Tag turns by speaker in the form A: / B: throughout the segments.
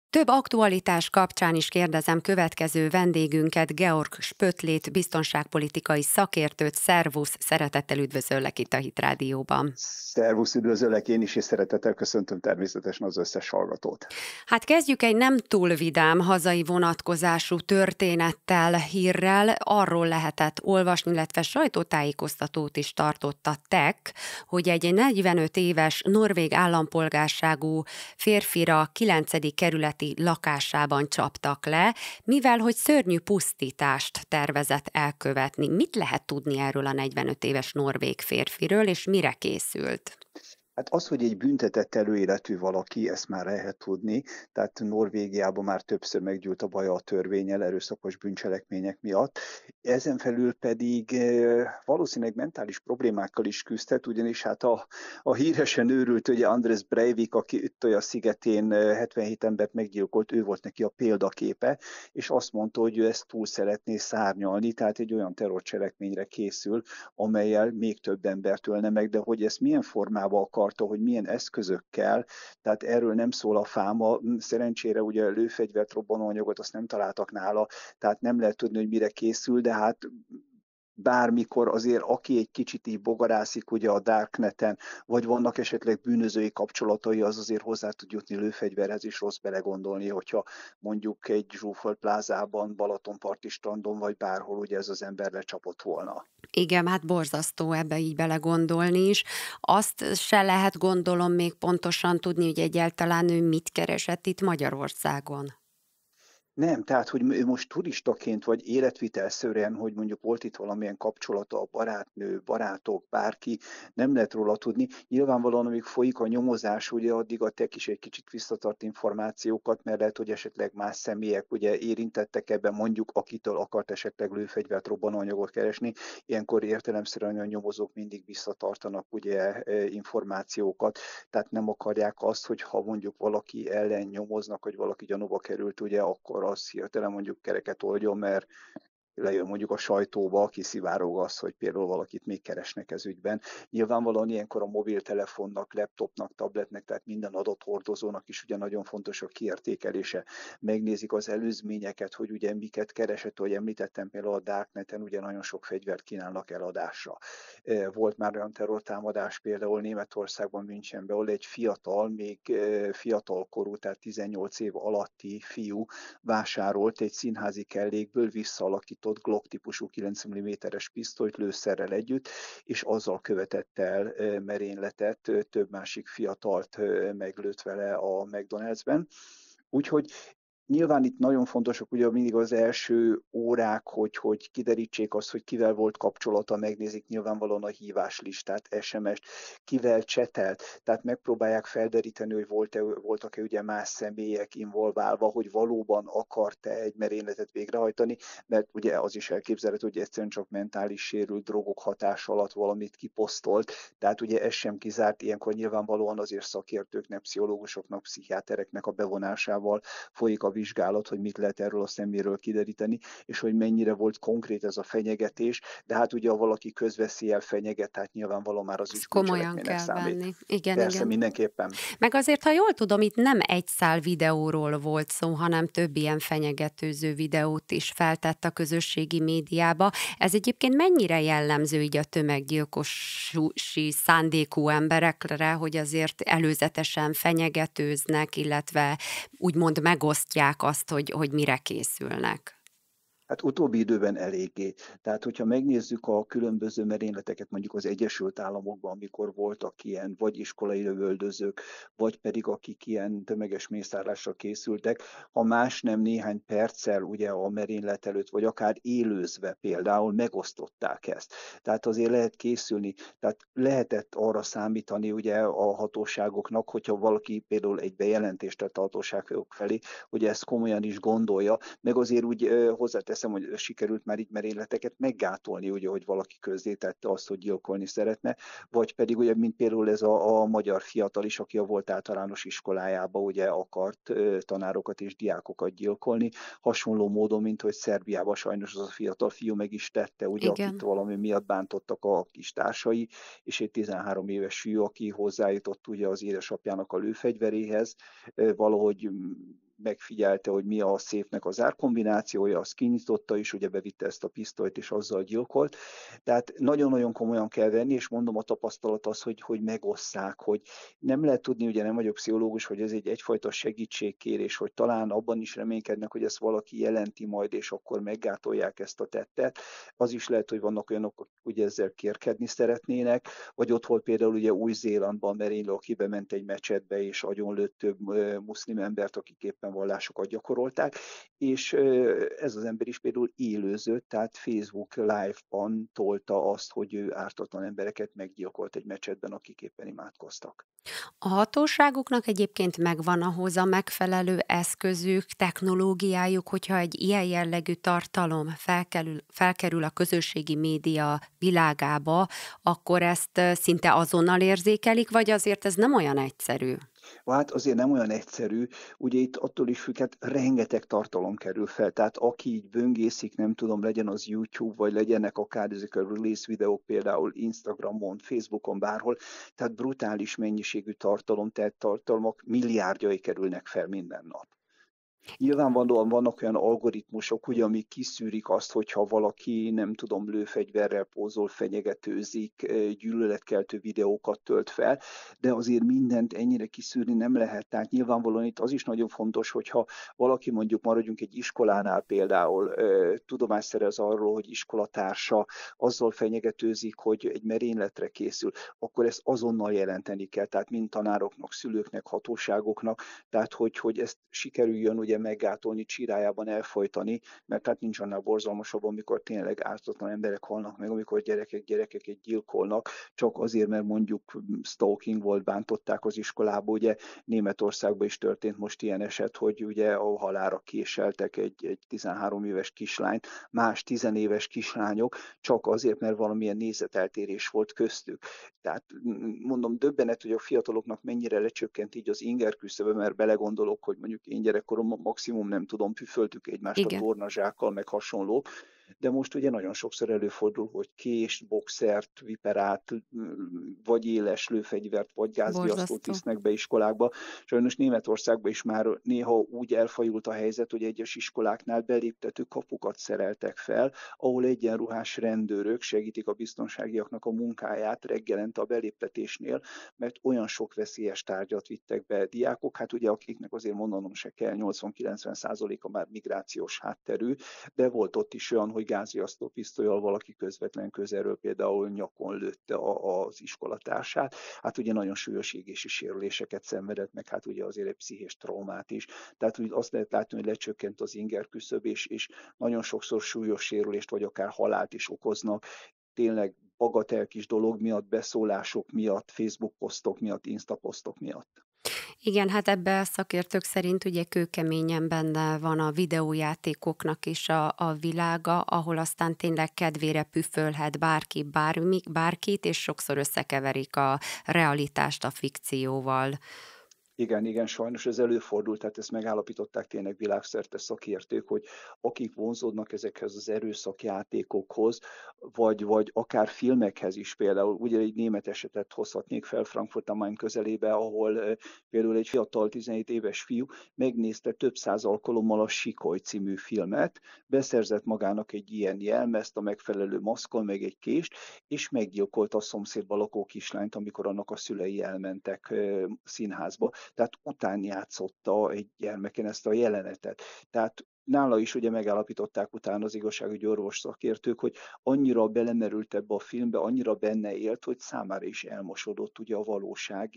A: Több aktualitás kapcsán is kérdezem következő vendégünket, Georg Spötlét, biztonságpolitikai szakértőt. Szervusz, szeretettel üdvözöllek itt a Hit Rádióban.
B: Szervusz, üdvözöllek én is, és szeretettel köszöntöm természetesen az összes hallgatót.
A: Hát kezdjük egy nem túl vidám hazai vonatkozású történettel, hírrel. Arról lehetett olvasni, illetve sajtótájékoztatót is tartott a TEK, hogy egy 45 éves norvég állampolgárságú férfira 9. kerületi lakásában csaptak le, mivel hogy szörnyű pusztítást tervezett elkövetni. Mit lehet tudni erről a 45 éves norvég férfiről, és mire készült?
B: Hát az, hogy egy büntetett előéletű valaki, ezt már lehet tudni, tehát Norvégiában már többször meggyűlt a baja a törvénnyel erőszakos bűncselekmények miatt. Ezen felül pedig valószínűleg mentális problémákkal is küzdhet, ugyanis hát a híresen őrült ugye Anders Breivik, aki Utøya szigetén 77 embert meggyilkolt, ő volt neki a példaképe, és azt mondta, hogy ő ezt túl szeretné szárnyalni, tehát egy olyan terrorcselekményre készül, amellyel még több embert ölne meg, de hogy ezt milyen formában akarta, hogy milyen eszközökkel, tehát erről nem szól a fáma. Szerencsére ugye lőfegyvert, robbanóanyagot azt nem találtak nála, tehát nem lehet tudni, hogy mire készül, de hát bármikor azért, aki egy kicsit így bogarászik ugye a Darkneten, vagy vannak esetleg bűnözői kapcsolatai, az azért hozzá tud jutni lőfegyverhez is, rossz belegondolni, hogyha mondjuk egy zsúfolt plázában, Balatonparti strandon, vagy bárhol ugye ez az ember lecsapott volna.
A: Igen, hát borzasztó ebbe így belegondolni is. Azt se lehet, gondolom, még pontosan tudni, hogy egyáltalán ő mit keresett itt Magyarországon.
B: Nem, tehát, hogy ő most turistaként vagy életvitelszerűen, hogy mondjuk volt itt valamilyen kapcsolata, a barátnő, barátok, bárki, nem lehet róla tudni. Nyilvánvalóan, amíg folyik a nyomozás, ugye addig a TEK is egy kicsit visszatart információkat, mert lehet, hogy esetleg más személyek ugye érintettek ebben, mondjuk akitől akart esetleg lőfegyvert, robbanóanyagot keresni. Ilyenkor értelemszerűen a nyomozók mindig visszatartanak ugye információkat, tehát nem akarják azt, hogy ha mondjuk valaki ellen nyomoznak, hogy valaki gyanúba került, ugye akkor az hirtelen mondjuk kereket oldjon, mert lejön mondjuk a sajtóba, kiszivárog az, hogy például valakit még keresnek ez ügyben. Nyilvánvalóan ilyenkor a mobiltelefonnak, laptopnak, tabletnek, tehát minden adathordozónak is ugye nagyon fontos a kiértékelése. Megnézik az előzményeket, hogy ugye miket keresett, hogy említettem például a Darkneten, ugye nagyon sok fegyvert kínálnak eladásra. Volt már olyan terrortámadás például Németországban, Münchenben, ahol egy fiatal, még fiatalkorú, tehát 18 év alatti fiú vásárolt egy színházi kellékből visszaalakított Glock típusú 9 mm-es pisztolyt lőszerrel együtt, és azzal követett el merényletet, több másik fiatalt meglőtt vele a McDonald'sben. Úgyhogy nyilván itt nagyon fontosak ugye mindig az első órák, hogy kiderítsék azt, hogy kivel volt kapcsolata, megnézik nyilvánvalóan a híváslistát, SMS-t, kivel csetelt, tehát megpróbálják felderíteni, hogy voltak-e ugye más személyek involválva, hogy valóban akart-e egy merényletet végrehajtani, mert ugye az is elképzelhető, hogy egyszerűen csak mentális sérült drogok hatása alatt valamit kiposztolt, tehát ugye ez sem kizárt, ilyenkor nyilvánvalóan azért szakértőknek, pszichológusoknak, pszichiátereknek a bevonásával folyik a vizsgálat, hogy mit lehet erről a szeméről kideríteni, és hogy mennyire volt konkrét ez a fenyegetés, de hát ugye ha valaki közveszéllyel fenyeget, hát nyilvánvalóan már az
A: Ezt
B: is
A: komolyan
B: bűncselekménynek
A: kell
B: számít.
A: venni. Igen,
B: Persze,
A: igen.
B: mindenképpen.
A: Meg azért, ha jól tudom, itt nem egy szál videóról volt szó, hanem több ilyen fenyegetőző videót is feltett a közösségi médiába. Ez egyébként mennyire jellemző így a tömeggyilkosi szándékú emberekre, hogy azért előzetesen fenyegetőznek, illetve úgymond megosztják azt, hogy mire készülnek?
B: Hát utóbbi időben eléggé. Tehát, hogyha megnézzük a különböző merényleteket mondjuk az Egyesült Államokban, amikor voltak ilyen vagy iskolai lövöldözők, vagy pedig akik ilyen tömeges mészárlásra készültek, ha más nem néhány perccel ugye a merénylet előtt, vagy akár élőzve például megosztották ezt. Tehát azért lehet készülni, tehát lehetett arra számítani ugye a hatóságoknak, hogyha valaki például egy bejelentést tett a hatóságok felé, hogy ezt komolyan is gondolja, meg azért úgy hozzáteszem, hogy sikerült már így merényleteket meggátolni, ugye, hogy valaki közzétette azt, hogy gyilkolni szeretne, vagy pedig ugye, mint például ez a magyar fiatal is, aki a volt általános iskolájába ugye akart tanárokat és diákokat gyilkolni, hasonló módon, mint hogy Szerbiában sajnos az a fiatal fiú meg is tette, ugye, akit
A: Igen.
B: valami miatt bántottak a kis társai, és egy 13 éves fiú, aki hozzájutott ugye az édesapjának a lőfegyveréhez, valahogy megfigyelte, hogy mi a széfnek az árkombinációja, azt kinyitotta is, ugye bevitte ezt a pisztolyt, és azzal gyilkolt. Tehát nagyon-nagyon komolyan kell venni, és mondom, a tapasztalat az, hogy megosszák, hogy nem lehet tudni, ugye nem vagyok pszichológus, hogy ez egyfajta segítségkérés, hogy talán abban is reménykednek, hogy ezt valaki jelenti majd, és akkor meggátolják ezt a tettet. Az is lehet, hogy vannak olyanok, akik ugye ezzel kérkedni szeretnének, vagy ott volt például ugye Új-Zélandban merénylő, aki bement egy mecsetbe, és agyonlőtt több muszlim embert, akik éppen vallásokat gyakorolták, és ez az ember is például élőzött, tehát Facebook Live-ban tolta azt, hogy ő ártatlan embereket meggyilkolt egy mecsetben, akik éppen imádkoztak.
A: A hatóságoknak egyébként megvan ahhoz a megfelelő eszközük, technológiájuk, hogyha egy ilyen jellegű tartalom felkerül a közösségi média világába, akkor ezt szinte azonnal érzékelik, vagy azért ez nem olyan egyszerű?
B: Hát azért nem olyan egyszerű, ugye itt attól is függ, hát rengeteg tartalom kerül fel, tehát aki így böngészik, nem tudom, legyen az YouTube, vagy legyenek akár ezek a release videók például Instagramon, Facebookon, bárhol, tehát brutális mennyiségű tartalom, tehát tartalmak milliárdjai kerülnek fel minden nap. Nyilvánvalóan vannak olyan algoritmusok, ugye, amik kiszűrik azt, hogyha valaki, nem tudom, lőfegyverrel pózol, fenyegetőzik, gyűlöletkeltő videókat tölt fel, de azért mindent ennyire kiszűrni nem lehet. Tehát nyilvánvalóan itt az is nagyon fontos, hogyha valaki, mondjuk maradjunk egy iskolánál például, tudomást szerez arról, hogy iskolatársa azzal fenyegetőzik, hogy egy merényletre készül, akkor ezt azonnal jelenteni kell, tehát mind tanároknak, szülőknek, hatóságoknak, tehát hogy ezt sikerüljön ugye meggátolni, csirájában elfojtani, mert hát nincs annál borzalmasabb, amikor tényleg ártatlan emberek halnak meg, amikor gyerekeket gyilkolnak, csak azért, mert mondjuk stalking volt, bántották az iskolába. Ugye Németországban is történt most ilyen eset, hogy ugye a halálra késeltek egy 13 éves kislányt, más 10 éves kislányok, csak azért, mert valamilyen nézeteltérés volt köztük. Tehát mondom, döbbenet, hogy a fiataloknak mennyire lecsökkent így az inger küszöbe, mert belegondolok, hogy mondjuk én gyerekkoromban maximum nem tudom, püföltük egymást a
A: Igen.
B: tornazsákkal, meg hasonló, de most ugye nagyon sokszor előfordul, hogy kést, boxert, viperát, vagy éles lőfegyvert, vagy gázriasztót
A: Borzasztó.
B: visznek be iskolákba. Sajnos Németországban is már néha úgy elfajult a helyzet, hogy egyes iskoláknál beléptető kapukat szereltek fel, ahol egyenruhás rendőrök segítik a biztonságiaknak a munkáját reggelente a beléptetésnél, mert olyan sok veszélyes tárgyat vittek be diákok, hát ugye akiknek azért mondanom se kell, 80-90%-a már migrációs hátterű, de volt ott is olyan, hogy gázriasztó pisztollyal valaki közvetlen közelről például nyakon lőtte az iskolatársát. Hát ugye nagyon súlyos égési sérüléseket szenvedett, meg hát ugye azért egy pszichés traumát is. Tehát úgy azt lehet látni, hogy lecsökkent az inger küszöb, és nagyon sokszor súlyos sérülést, vagy akár halált is okoznak. Tényleg bagatel kis dolog miatt, beszólások miatt, Facebook posztok miatt, Insta posztok miatt.
A: Igen, hát ebbe a szakértők szerint ugye kőkeményen benne van a videójátékoknak is a világa, ahol aztán tényleg kedvére püfölhet bárki bárkit, és sokszor összekeverik a realitást a fikcióval.
B: Igen, igen, sajnos ez előfordul, tehát ezt megállapították tényleg világszerte szakértők, hogy akik vonzódnak ezekhez az erőszakjátékokhoz, vagy akár filmekhez is például, ugye egy német esetet hozhatnék fel Frankfurt am Main közelébe, ahol például egy fiatal 17 éves fiú megnézte több száz alkalommal a Sikoly című filmet, beszerzett magának egy ilyen jelmezt, a megfelelő maszkon, meg egy kést, és meggyilkolta a szomszédban lakó kislányt, amikor annak a szülei elmentek színházba. Tehát utánjátszotta egy gyermeken ezt a jelenetet. Tehát nála is ugye megállapították utána az igazságügyi orvos szakértők, hogy annyira belemerült ebbe a filmbe, annyira benne élt, hogy számára is elmosodott ugye a valóság,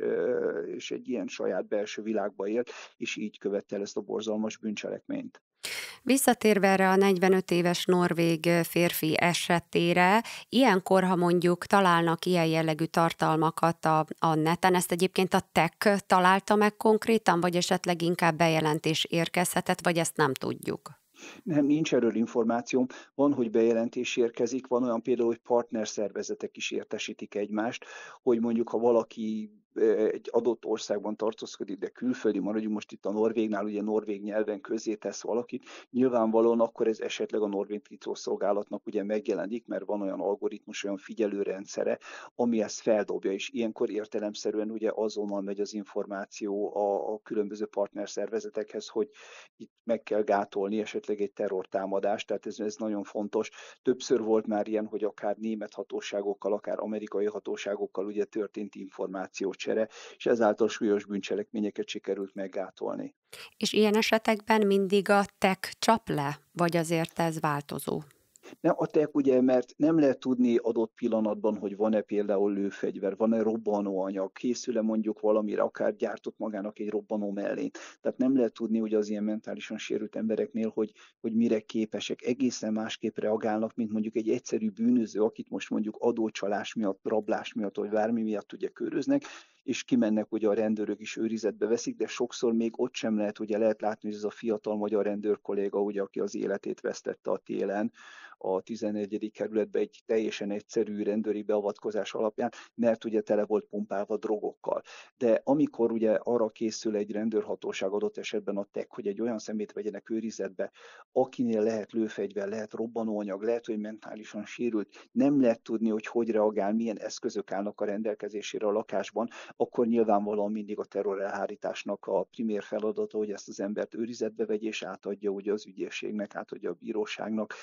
B: és egy ilyen saját belső világba élt, és így követte el ezt a borzalmas bűncselekményt.
A: Visszatérve erre a 45 éves norvég férfi esetére, ilyenkor, ha mondjuk találnak ilyen jellegű tartalmakat a neten, ezt egyébként a tech találta meg konkrétan, vagy esetleg inkább bejelentés érkezhetett, vagy ezt nem tudjuk?
B: Nem, nincs erről információm. Van, hogy bejelentés érkezik, van olyan például, hogy partnerszervezetek is értesítik egymást, hogy mondjuk, ha valaki egy adott országban tartózkodik, de külföldi, maradjunk most itt a norvégnál, ugye norvég nyelven közé tesz valakit, nyilvánvalóan akkor ez esetleg a norvég titkosszolgálatnak ugye megjelenik, mert van olyan algoritmus, olyan figyelőrendszere, ami ezt feldobja, és ilyenkor értelemszerűen ugye azonnal megy az információ a különböző partnerszervezetekhez, hogy itt meg kell gátolni esetleg egy terrortámadást, tehát ez nagyon fontos. Többször volt már ilyen, hogy akár német hatóságokkal, akár amerikai hatóságokkal ugye történt információcsere, és ezáltal súlyos bűncselekményeket sikerült meggátolni.
A: És ilyen esetekben mindig a tech csap le, vagy azért ez változó?
B: Nem, a tech ugye, mert nem lehet tudni adott pillanatban, hogy van-e például lőfegyver, van-e robbanóanyag, készül-e mondjuk valamire, akár gyártott magának egy robbanó mellényt. Tehát nem lehet tudni ugye az ilyen mentálisan sérült embereknél, hogy mire képesek. Egészen másképp reagálnak, mint mondjuk egy egyszerű bűnöző, akit most mondjuk adócsalás miatt, rablás miatt, vagy bármi miatt ugye köröznek, és kimennek, ugye a rendőrök is őrizetbe veszik, de sokszor még ott sem lehet, ugye lehet látni, hogy ez a fiatal magyar rendőr kolléga, ugye, aki az életét vesztette a télen, a 11. kerületben egy teljesen egyszerű rendőri beavatkozás alapján, mert ugye tele volt pumpálva drogokkal. De amikor ugye arra készül egy rendőrhatóság, adott esetben a TEK, hogy egy olyan szemét vegyenek őrizetbe, akinél lehet lőfegyver, lehet robbanóanyag, lehet, hogy mentálisan sérült, nem lehet tudni, hogy reagál, milyen eszközök állnak a rendelkezésére a lakásban, akkor nyilvánvalóan mindig a terrorelhárításnak a primér feladata, hogy ezt az embert őrizetbe vegye, és átadja ugye az ügyészségnek, átadja a bíróságnak,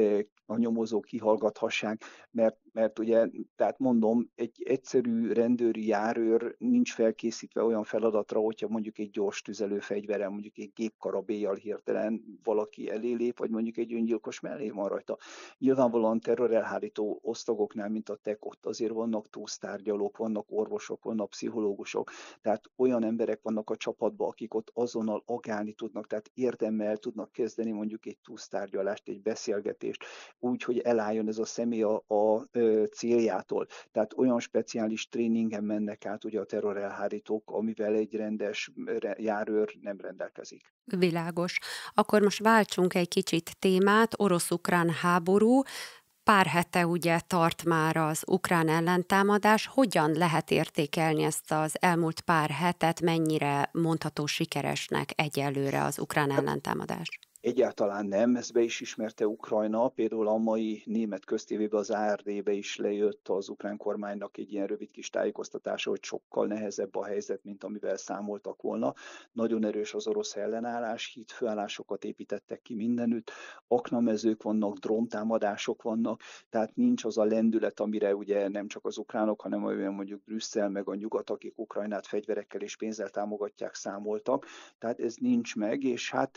B: a nyomozók kihallgathassák, mert ugye, tehát mondom, egy egyszerű rendőri járőr nincs felkészítve olyan feladatra, hogyha mondjuk egy gyors tüzelőfegyverrel, mondjuk egy gépkarabéllyal hirtelen valaki elé lép, vagy mondjuk egy öngyilkos mellé van rajta. Nyilvánvalóan terrorelhárító osztagoknál, mint a TEK, ott azért vannak túsztárgyalók, vannak orvosok, vannak pszichológusok, tehát olyan emberek vannak a csapatban, akik ott azonnal agálni tudnak, tehát érdemmel tudnak kezdeni mondjuk egy túsztárgyalást, egy beszélgetést, úgy, hogy elálljon ez a személy a céljától. Tehát olyan speciális tréningen mennek át ugye a terrorelhárítók, amivel egy rendes járőr nem rendelkezik.
A: Világos. Akkor most váltsunk egy kicsit témát, orosz-ukrán háború. Pár hete ugye tart már az ukrán ellentámadás. Hogyan lehet értékelni ezt az elmúlt pár hetet, mennyire mondható sikeresnek egyelőre az ukrán ellentámadás?
B: Egyáltalán nem, ezt be is ismerte Ukrajna, például a mai német köztévében, az ARD-be is lejött az ukrán kormánynak egy ilyen rövid kis tájékoztatása, hogy sokkal nehezebb a helyzet, mint amivel számoltak volna. Nagyon erős az orosz ellenállás, hídfőállásokat építettek ki mindenütt, aknamezők vannak, dróntámadások vannak, tehát nincs az a lendület, amire ugye nem csak az ukránok, hanem olyan mondjuk Brüsszel meg a nyugat, akik Ukrajnát fegyverekkel és pénzzel támogatják, számoltak. Tehát ez nincs meg, és hát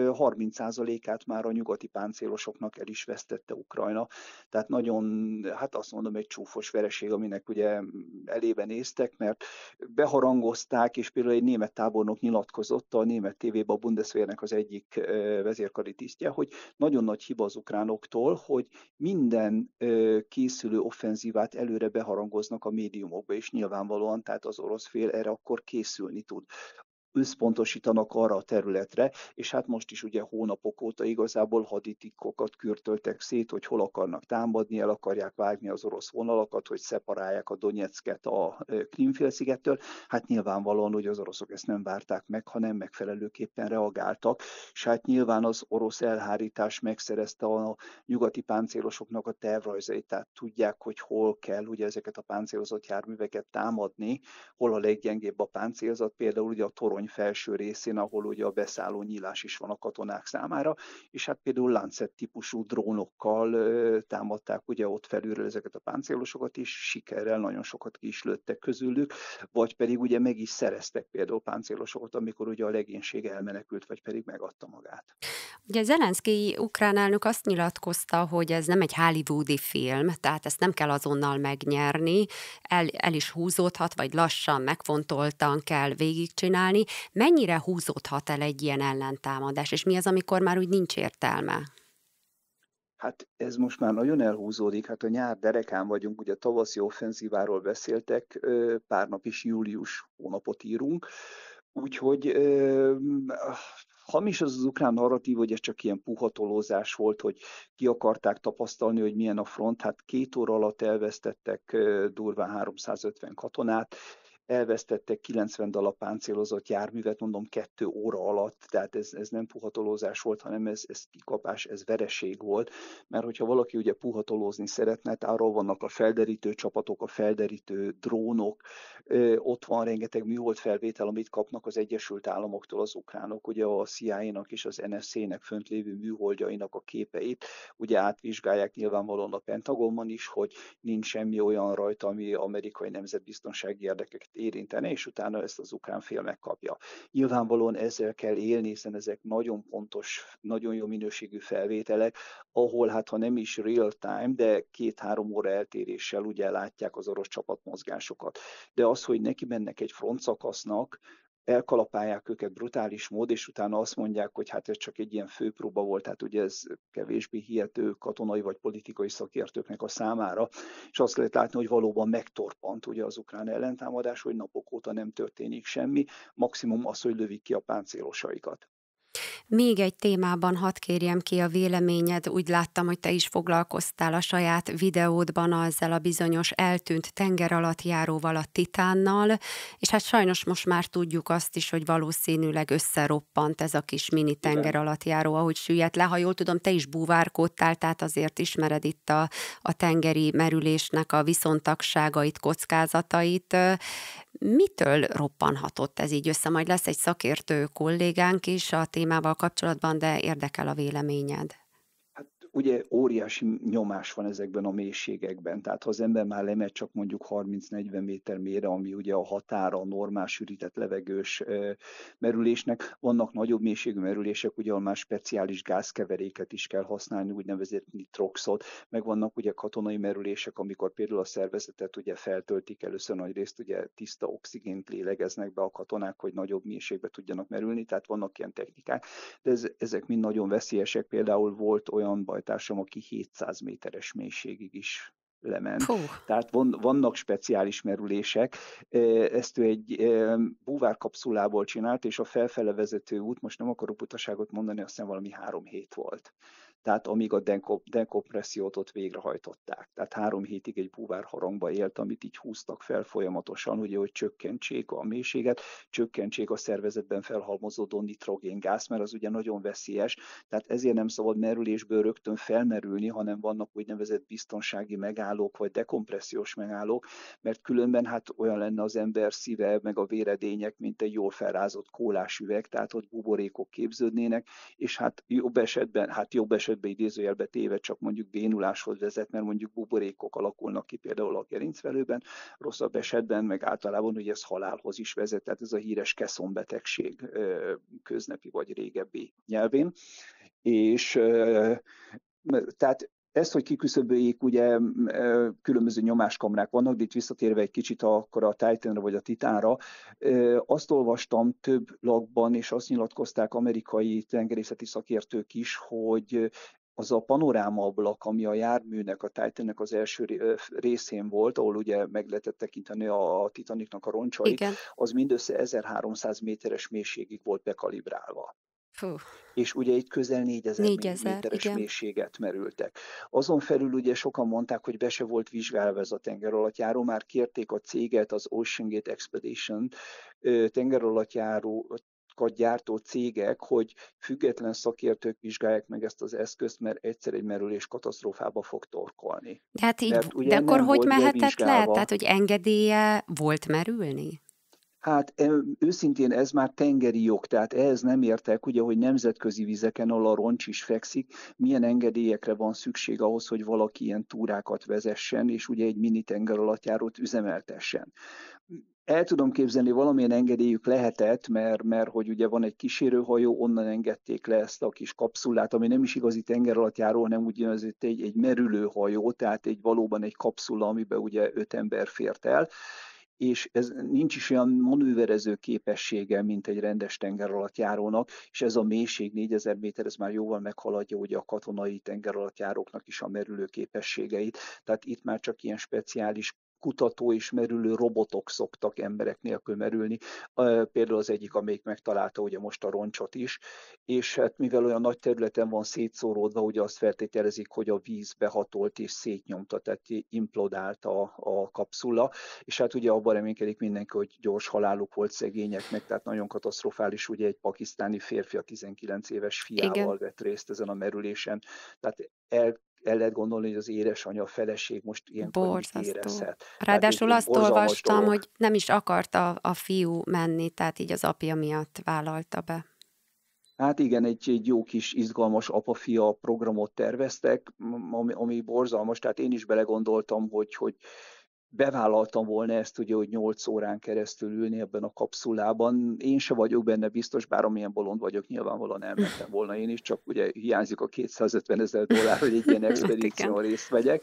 B: 30%-át már a nyugati páncélosoknak el is vesztette Ukrajna. Tehát nagyon, hát azt mondom, egy csúfos vereség, aminek ugye elébe néztek, mert beharangozták, és például egy német tábornok nyilatkozott a német tévében, a Bundeswehrnek az egyik vezérkari tisztje, hogy nagyon nagy hiba az ukránoktól, hogy minden készülő offenzívát előre beharangoznak a médiumokba, és nyilvánvalóan, tehát az orosz fél erre akkor készülni tud, összpontosítanak arra a területre, és hát most is ugye hónapok óta igazából haditikokat kürtöltek szét, hogy hol akarnak támadni, el akarják vágni az orosz vonalakat, hogy szeparálják a Donyecket a Krím-félszigettől. Hát nyilvánvalóan, hogy az oroszok ezt nem várták meg, hanem megfelelőképpen reagáltak, és hát nyilván az orosz elhárítás megszerezte a nyugati páncélosoknak a tervrajzait, tehát tudják, hogy hol kell ugye ezeket a páncélozott járműveket támadni, hol a leggyengébb a páncélzat, például ugye a torony felső részén, ahol ugye a beszálló nyílás is van a katonák számára, és hát például Lancet típusú drónokkal támadták ugye ott felülről ezeket a páncélosokat, és sikerrel nagyon sokat ki is lőttek közülük, vagy pedig ugye meg is szereztek például páncélosokat, amikor ugye a legénység elmenekült, vagy pedig megadta magát.
A: Ugye Zelenszkij ukrán elnök azt nyilatkozta, hogy ez nem egy hollywoodi film, tehát ezt nem kell azonnal megnyerni, el is húzódhat, vagy lassan, megfontoltan kell végigcsinálni. Mennyire húzódhat el egy ilyen ellentámadás, és mi az, amikor már úgy nincs értelme?
B: Hát ez most már nagyon elhúzódik, hát a nyár derekán vagyunk, ugye tavaszi offenzíváról beszéltek, pár nap is július hónapot írunk, úgyhogy hamis az ukrán narratív, hogy ez csak ilyen puhatolózás volt, hogy ki akarták tapasztalni, hogy milyen a front, hát 2 óra alatt elvesztettek durván 350 katonát, elvesztettek 90 darab páncélozott járművet, mondom 2 óra alatt, tehát ez nem puhatolózás volt, hanem ez kikapás, ez vereség volt, mert hogyha valaki ugye puhatolózni szeretne, hát arról vannak a felderítő csapatok, a felderítő drónok, ott van rengeteg műhold felvétel, amit kapnak az Egyesült Államoktól az ukránok, ugye a CIA-nak és az NSC-nek fönt lévő műholdjainak a képeit, ugye átvizsgálják nyilvánvalóan a Pentagonban is, hogy nincs semmi olyan rajta, ami amerikai nemzetbiztonsági érdekeket érintene, és utána ezt az ukrán fél megkapja. Nyilvánvalóan ezzel kell élni, hiszen ezek nagyon pontos, nagyon jó minőségű felvételek, ahol hát ha nem is real time, de 2-3 óra eltéréssel ugye látják az orosz csapatmozgásokat. De az, hogy neki mennek egy frontszakasznak, elkalapálják őket brutális mód, és utána azt mondják, hogy hát ez csak egy ilyen főpróba volt, tehát ugye ez kevésbé hihető katonai vagy politikai szakértőknek a számára, és azt lehet látni, hogy valóban megtorpant ugye az ukrán ellentámadás, hogy napok óta nem történik semmi, maximum az, hogy lövik ki a páncélosaikat.
A: Még egy témában hadd kérjem ki a véleményed, úgy láttam, hogy te is foglalkoztál a saját videódban ezzel a bizonyos eltűnt tengeralattjáróval, a Titánnal, és hát sajnos most már tudjuk azt is, hogy valószínűleg összeroppant ez a kis mini
B: Igen.
A: tengeralattjáró, ahogy süllyedt le. Ha jól tudom, te is búvárkodtál, tehát azért ismered itt a tengeri merülésnek a viszontagságait, kockázatait. Mitől roppanhatott ez így össze? Majd lesz egy szakértő kollégánk is a témával kapcsolatban, de érdekel a véleményed.
B: Hát ugye óriási nyomás van ezekben a mélységekben, tehát ha az ember már lemegy csak mondjuk 30-40 méter mélyre, ami ugye a határa a normál sűrített levegős merülésnek, vannak nagyobb mélységű merülések, ugye ahol már speciális gázkeveréket is kell használni, úgynevezett nitroxot, meg vannak ugye katonai merülések, amikor például a szervezetet ugye feltöltik először nagy részt, ugye tiszta oxigént lélegeznek be a katonák, hogy nagyobb mélységbe tudjanak merülni, tehát vannak ilyen technikák, de ezek mind nagyon veszélyesek, például volt olyan bajtársam, aki 700 méteres mélységig is lement.
A: Puh,
B: Tehát vannak speciális merülések. Ezt ő egy búvárkapszulából csinált, és a felfele vezető út, most nem akarok butaságot mondani, azt hiszem valami 3 hét volt. Tehát amíg a dekompressziót ott végrehajtották. Tehát 3 hétig egy búvárharangba élt, amit így húztak fel folyamatosan, ugye, hogy csökkentsék a mélységet, csökkentsék a szervezetben felhalmozódó nitrogéngáz, mert az ugye nagyon veszélyes. Tehát ezért nem szabad merülésből rögtön felmerülni, hanem vannak úgynevezett biztonsági megállók, vagy dekompressziós megállók, mert különben hát olyan lenne az ember szíve, meg a véredények, mint egy jól felrázott kólás üveg, tehát ott buborékok képződnének, és hát jobb esetben idézőjelbe téve csak mondjuk bénuláshoz vezet, mert mondjuk buborékok alakulnak ki például a gerincvelőben, rosszabb esetben meg általában, hogy ez halálhoz is vezet, tehát ez a híres keszonbetegség köznapi vagy régebbi nyelvén. És tehát ezt, hogy kiküszöböljék, ugye különböző nyomáskamrák vannak, de itt visszatérve egy kicsit akkor a Titanra vagy a Titánra, azt olvastam több logban, és azt nyilatkozták amerikai tengerészeti szakértők is, hogy az a panorámaablak, ami a járműnek, a Titannek az első részén volt, ahol ugye meg lehetett tekinteni a Titanicnak a roncsait,
A: igen.
B: az mindössze 1300 méteres mélységig volt bekalibrálva.
A: Fú,
B: És ugye itt közel 4000
A: 4000,
B: méteres
A: igen.
B: mélységet merültek. Azon felül ugye sokan mondták, hogy be se volt vizsgálva ez a tengeralattjáró, már kérték a céget, az OceanGate Expedition tengeralattjárókat gyártó cégek, hogy független szakértők vizsgálják meg ezt az eszközt, mert egyszer egy merülés katasztrófába fog torkolni.
A: De hát így,
B: Mert
A: de
B: ugye
A: akkor
B: nem
A: hogy
B: volt
A: mehetett le? Tehát,
B: bevizsgálva.
A: hogy engedélye volt merülni?
B: Hát őszintén ez már tengeri jog, tehát ehhez nem értek, ugye, hogy nemzetközi vizeken, ahol a roncs is fekszik, milyen engedélyekre van szükség ahhoz, hogy valaki ilyen túrákat vezessen, és ugye egy mini tengeralattjárót üzemeltessen. El tudom képzelni, valamilyen engedélyük lehetett, mert hogy ugye van egy kísérőhajó, onnan engedték le ezt a kis kapszulát, ami nem is igazi tengeralattjáró, hanem úgynevezett egy merülőhajó, tehát valóban egy kapszula, amiben ugye 5 ember fért el, és ez nincs is olyan manőverező képessége, mint egy rendes tengeralattjárónak, és ez a mélység 4000 méter, ez már jóval meghaladja ugye a katonai tengeralattjáróknak is a merülő képességeit, tehát itt már csak ilyen speciális kutató és merülő robotok szoktak emberek nélkül merülni. Például az egyik, amelyik megtalálta ugye most a roncsot is, és hát mivel olyan nagy területen van szétszóródva, ugye azt feltételezik, hogy a víz behatolt és szétnyomta, tehát implodált a kapszula, és hát ugye abban reménykedik mindenki, hogy gyors haláluk volt szegényeknek, tehát nagyon katasztrofális, ugye egy pakisztáni férfi a 19 éves fiával vett részt ezen a merülésen, tehát el lehet gondolni, hogy az édesanyja, a feleség most ilyenkor mit érezhet.
A: Ráadásul azt olvastam, dolog, hogy nem is akarta a fiú menni, tehát így az apja miatt vállalta be.
B: Hát igen, egy jó kis izgalmas apa-fia programot terveztek, ami borzalmas, tehát én is belegondoltam, hogy bevállaltam volna ezt, ugye, hogy 8 órán keresztül ülni ebben a kapszulában. Én se vagyok benne biztos, bár amilyen bolond vagyok, nyilvánvalóan elmentem volna én is, csak ugye hiányzik a $250,000, hogy egy ilyen expedíción részt vegyek.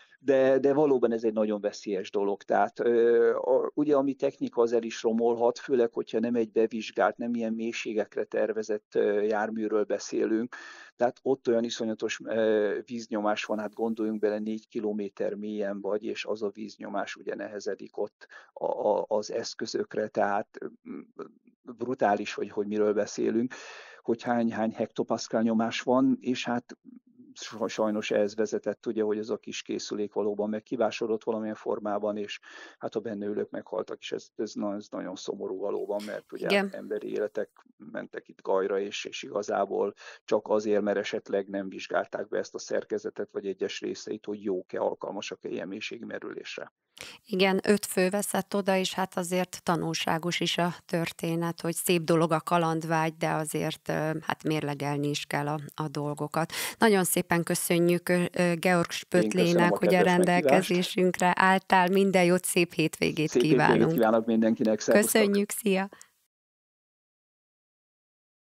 B: De valóban ez egy nagyon veszélyes dolog. Tehát ugye ami technika az el is romolhat, főleg, hogyha nem egy bevizsgált, nem ilyen mélységekre tervezett járműről beszélünk. Tehát ott olyan iszonyatos víznyomás van, hát gondoljunk bele, 4 kilométer mélyen vagy, és az a víznyomás ugye nehezedik ott az eszközökre, tehát brutális, hogy miről beszélünk, hogy hány hektopaszkál nyomás van, és hát sajnos ehhez vezetett, ugye, hogy ez a kis készülék valóban megkivásodott valamilyen formában, és hát a benne ülők meghaltak, és ez nagyon szomorú valóban, mert ugye
A: igen,
B: emberi életek mentek itt gajra, és igazából csak azért, mert esetleg nem vizsgálták be ezt a szerkezetet, vagy egyes részeit, hogy jók-e, alkalmasak-e ilyen mélységi merülésre.
A: Igen, 5 fő veszett oda, és hát azért tanulságos is a történet, hogy szép dolog a kalandvágy, de azért hát mérlegelni is kell a dolgokat. Nagyon szépen köszönjük Georg Spöttlének, hogy a rendelkezésünkre álltál. Minden jót, szép hétvégét
B: szép
A: kívánunk.
B: Hétvégét kívánok mindenkinek. Szervusztok.
A: Köszönjük, szia!